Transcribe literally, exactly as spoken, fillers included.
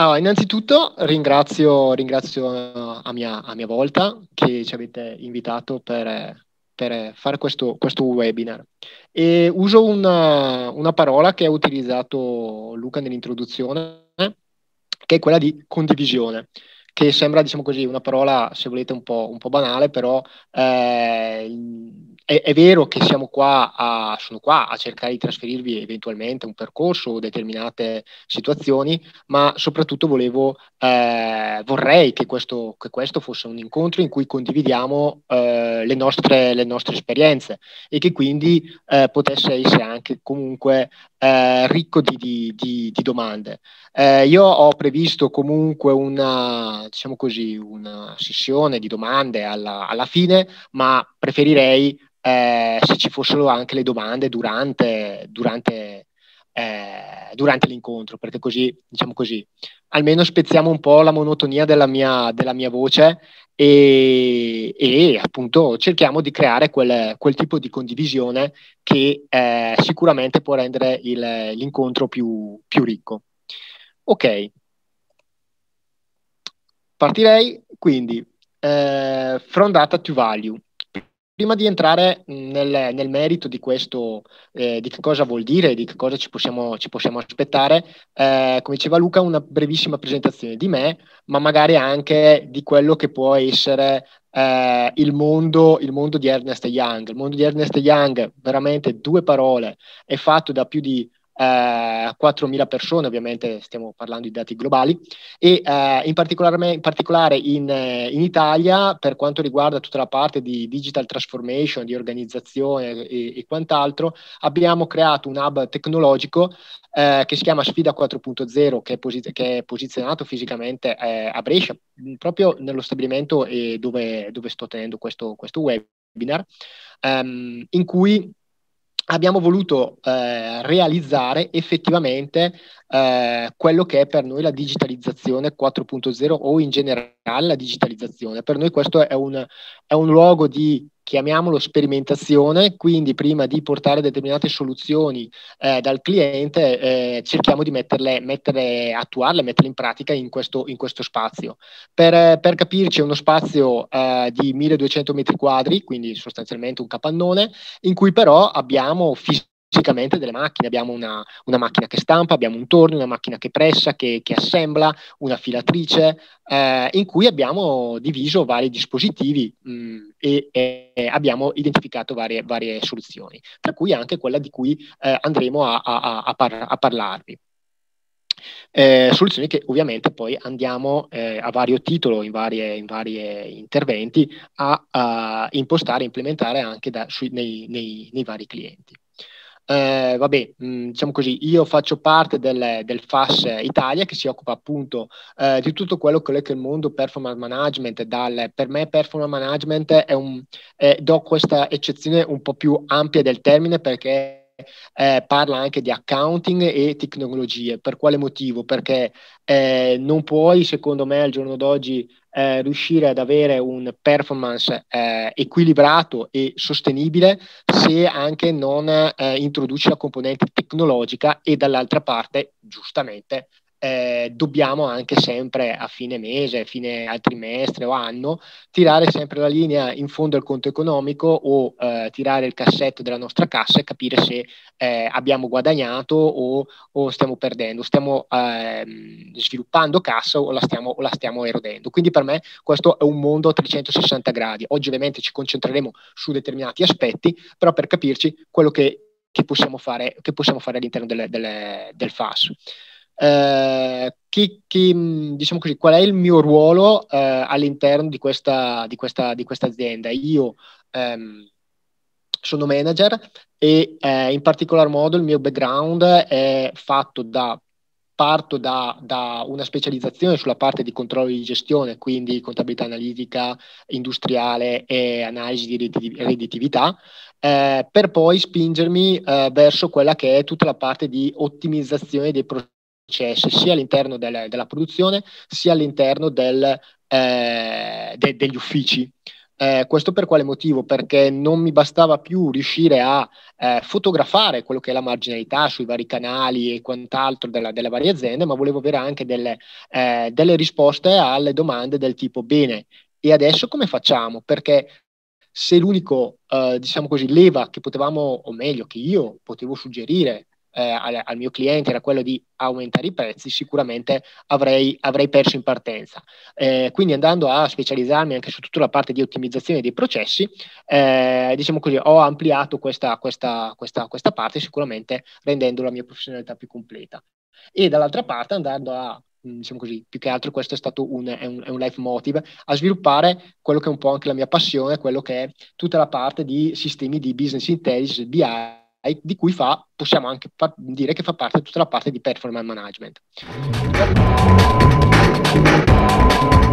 Allora, innanzitutto ringrazio, ringrazio eh, a mia, a mia volta che ci avete invitato per, per fare questo, questo webinar. E uso una, una parola che ha utilizzato Luca nell'introduzione, che è quella di condivisione, che sembra, diciamo così, una parola, se volete, un po', un po' banale, però eh, è, è vero che siamo qua a, sono qua a cercare di trasferirvi eventualmente un percorso o determinate situazioni, ma soprattutto volevo, eh, vorrei che questo, che questo fosse un incontro in cui condividiamo eh, le nostre, le nostre esperienze e che quindi eh, potesse essere anche comunque eh, ricco di, di, di, di domande. Eh, io ho previsto comunque una, diciamo così, una sessione di domande alla, alla fine, ma preferirei eh, se ci fossero anche le domande durante, durante, eh, durante l'incontro, perché così, diciamo così, almeno spezziamo un po' la monotonia della mia, della mia voce e, e appunto cerchiamo di creare quel, quel tipo di condivisione che eh, sicuramente può rendere il, l'incontro più, più ricco. Ok, partirei quindi eh, from data to value. Prima di entrare nel, nel merito di questo, eh, di che cosa vuol dire, di che cosa ci possiamo, ci possiamo aspettare, eh, come diceva Luca, una brevissima presentazione di me, ma magari anche di quello che può essere eh, il mondo, il mondo di Ernest Young. Il mondo di Ernest Young, veramente due parole, è fatto da più di eh, quattromila persone, ovviamente stiamo parlando di dati globali, e eh, in, particolare, in particolare in, eh, in Italia, per quanto riguarda tutta la parte di digital transformation, di organizzazione e, e quant'altro, abbiamo creato un hub tecnologico eh, che si chiama Sfida quattro punto zero, che è, posi- che è posizionato fisicamente eh, a Brescia, proprio nello stabilimento eh, dove, dove sto tenendo questo, questo webinar, ehm, in cui abbiamo voluto eh, realizzare effettivamente eh, quello che è per noi la digitalizzazione quattro punto zero o in generale la digitalizzazione. Per noi questo è un, è un luogo di, chiamiamolo, sperimentazione, quindi prima di portare determinate soluzioni eh, dal cliente eh, cerchiamo di metterle, mettere, attuarle, metterle in pratica in questo, in questo spazio. Per, per capirci è uno spazio eh, di milleduecento metri quadri, quindi sostanzialmente un capannone, in cui però abbiamo fisicamente delle macchine, abbiamo una, una macchina che stampa, abbiamo un torno, una macchina che pressa, che, che assembla, una filatrice, eh, in cui abbiamo diviso vari dispositivi mh, e, e abbiamo identificato varie, varie soluzioni, tra cui anche quella di cui eh, andremo a, a, a, par- a parlarvi. Eh, soluzioni che ovviamente poi andiamo eh, a vario titolo, in varie, in varie interventi, a, a impostare e implementare anche da, sui, nei, nei, nei vari clienti. Eh, vabbè, mh, diciamo così, io faccio parte del, del F A S Italia che si occupa appunto eh, di tutto quello che è il mondo performance management. Dal, per me performance management è un, eh, do questa eccezione un po' più ampia del termine perché eh, parla anche di accounting e tecnologie. Per quale motivo? Perché eh, non puoi, secondo me, al giorno d'oggi eh, riuscire ad avere un performance eh, equilibrato e sostenibile se anche non eh, introduci la componente tecnologica e dall'altra parte, giustamente, eh, dobbiamo anche sempre a fine mese, fine al trimestre o anno, tirare sempre la linea in fondo al conto economico o eh, tirare il cassetto della nostra cassa e capire se eh, abbiamo guadagnato o, o stiamo perdendo, stiamo ehm, sviluppando cassa o la, stiamo, o la stiamo erodendo. Quindi per me questo è un mondo a trecentosessanta gradi. Oggi ovviamente ci concentreremo su determinati aspetti, però per capirci quello che, che, possiamo, fare, che possiamo fare all'interno delle, delle, del F A S. Eh, chi, chi, diciamo così, qual è il mio ruolo eh, all'interno di questa, di, questa, di questa azienda? Io ehm, sono manager e eh, in particolar modo il mio background è fatto da parto da, da una specializzazione sulla parte di controllo di gestione, quindi contabilità analitica, industriale e analisi di redditività, eh, per poi spingermi eh, verso quella che è tutta la parte di ottimizzazione dei processi, sia all'interno del, della produzione, sia all'interno del, eh, de, degli uffici. Eh, questo per quale motivo? Perché non mi bastava più riuscire a eh, fotografare quello che è la marginalità sui vari canali e quant'altro della- delle varie aziende, ma volevo avere anche delle, eh, delle risposte alle domande del tipo: bene, e adesso come facciamo? Perché se l'unico, eh, diciamo così, leva che potevamo, o meglio, che io potevo suggerire eh, al, al mio cliente era quello di aumentare i prezzi, sicuramente avrei, avrei perso in partenza. Eh, quindi andando a specializzarmi anche su tutta la parte di ottimizzazione dei processi, eh, diciamo così, ho ampliato questa, questa, questa, questa parte, sicuramente rendendo la mia professionalità più completa. E dall'altra parte andando a, diciamo così, più che altro questo è stato un, è un, è un life motive, a sviluppare quello che è un po' anche la mia passione, quello che è tutta la parte di sistemi di business intelligence, B I, di cui fa, possiamo anche fa, dire che fa parte tutta la parte di performance management.